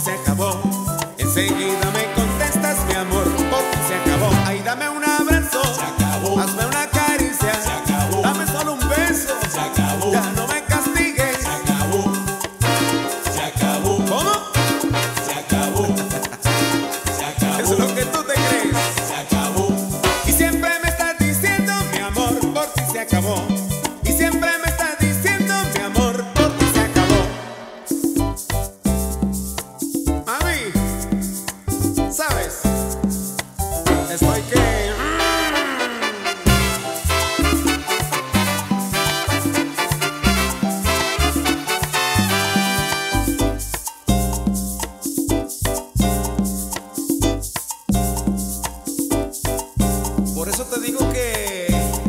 se acabó. Enseguida me contestas, mi amor, por ti se acabó. Ay, dame un abrazo, Se acabó. hazme una caricia, Se acabó. dame solo un beso, Se acabó. ya no me castigues. Se acabó. Se acabó. ¿Cómo? Se acabó. Se acabó. Eso es lo que tú te crees. Se acabó. Y siempre me estás diciendo, mi amor, por ti se acabó. Y siempre me estás diciendo, mi amor, por ti se acabó. Mami, ¿sabes? Estoy que... Por eso te digo que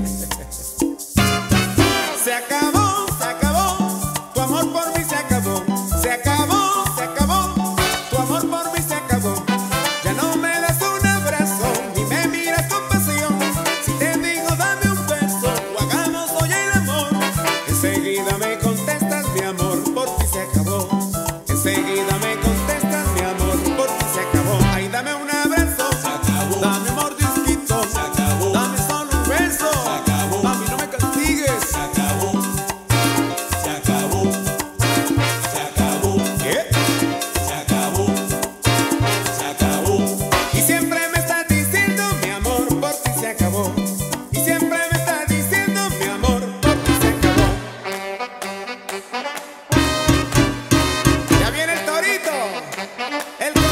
se acabó, tu amor por mí se acabó, se acabó, tu amor por mí se acabó. Ya no me das un abrazo, ni me miras con pasión. Si te digo dame un beso, o hagamos hoy el amor. Enseguida me contestas, mi amor, por ti se acabó. Enseguida me contestas, mi amor, por ti se acabó. Ay, dame un abrazo, Se acabó. dame un mordisquito, Se acabó. dame solo un beso. Se acabó. Mami, no me castigues. Se acabó. Se acabó. Se acabó. ¿Qué? Se acabó. Se acabó. Y siempre me estás diciendo, mi amor, por ti se acabó. Y siempre me estás diciendo, mi amor, por ti se acabó. Ya viene el torito, el